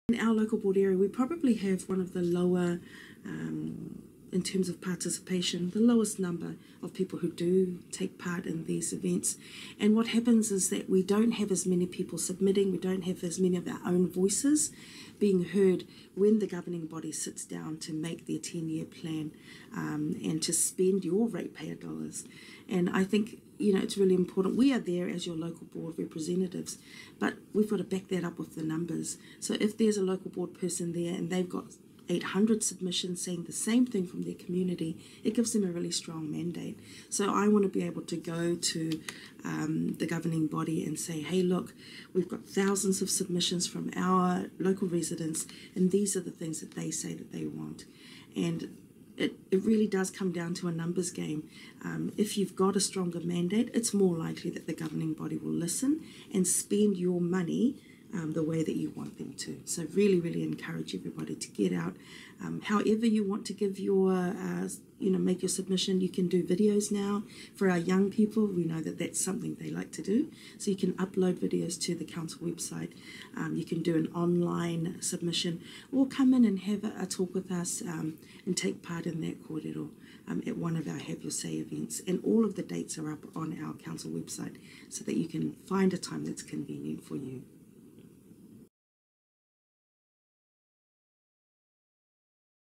In our local board area, we probably have one of the lower, in terms of participation, the lowest number of people who do take part in these events. And what happens is that we don't have as many people submitting, we don't have as many of our own voices being heard when the governing body sits down to make their 10-year plan and to spend your ratepayer dollars. And I think, you know, it's really important. We are there as your local board representatives, but we've got to back that up with the numbers. So if there's a local board person there and they've got 800 submissions saying the same thing from their community, it gives them a really strong mandate. So I want to be able to go to the governing body and say, hey, look, we've got thousands of submissions from our local residents, and these are the things that they say that they want. And it really does come down to a numbers game. If you've got a stronger mandate, it's more likely that the governing body will listen and spend your money the way that you want them to. So really, really encourage everybody to get out. However you want to give your, make your submission, you can do videos now. For our young people, we know that that's something they like to do. So you can upload videos to the council website. You can do an online submission, or come in and have a talk with us and take part in that kōrero at one of our Have Your Say events. And all of the dates are up on our council website so that you can find a time that's convenient for you.